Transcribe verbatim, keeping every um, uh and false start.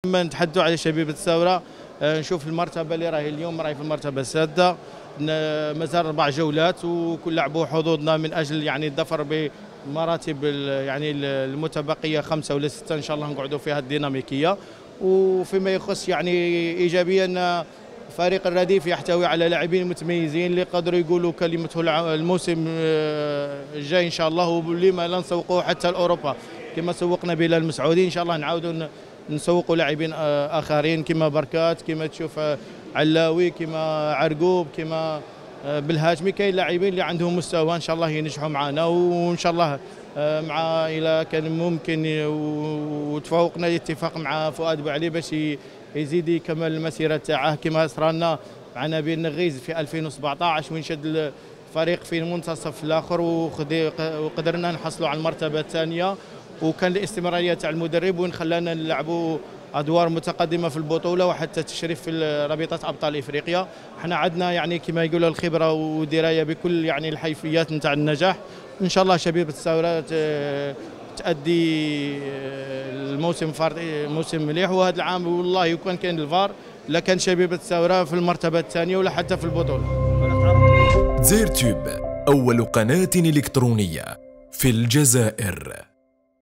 لما نتحدثوا على شبيبة الثورة نشوف المرتبة اللي راهي اليوم راهي في المرتبة السادسة، مازال أربع جولات وكل لعبوا حظوظنا من أجل يعني الظفر بمراتب يعني المتبقية خمسة ولا ستة إن شاء الله نقعدوا فيها الديناميكية. وفيما يخص يعني إيجابيا فريق الرديف يحتوي على لاعبين متميزين اللي قدروا يقولوا كلمته الموسم الجاي ان شاء الله، ولما لا نسوقوه حتى لاوروبا كما سوقنا بلال المسعودي. ان شاء الله نعاودوا نسوقوا لاعبين اخرين كما بركات، كما تشوف علاوي، كما عرقوب، كما بالهاشمي. كاين لاعبين اللي عندهم مستوى ان شاء الله ينجحوا معنا، وان شاء الله مع الى كان ممكن وتفوقنا الاتفاق مع فؤاد بوعلي باش يزيد يكمل المسيره تاعه كما صرالنا مع نبيل النغيز في ألفين وسبعطاش وين شد الفريق في المنتصف الاخر وقدرنا نحصلوا على المرتبه الثانيه، وكان الاستمراريه تاع المدرب وين خلانا نلعبوا ادوار متقدمه في البطوله وحتى تشريف في رابطه ابطال افريقيا. احنا عندنا يعني كما يقولوا الخبره والدرايه بكل يعني الحيثيات نتاع النجاح. ان شاء الله شبيبه الثوره تأدي الموسم موسم مليح، وهذا العام والله وكان كان الفار لكان شبيبه الثوره في المرتبه الثانيه ولا حتى في البطوله. دزاير تيوب أول قناة إلكترونية في الجزائر.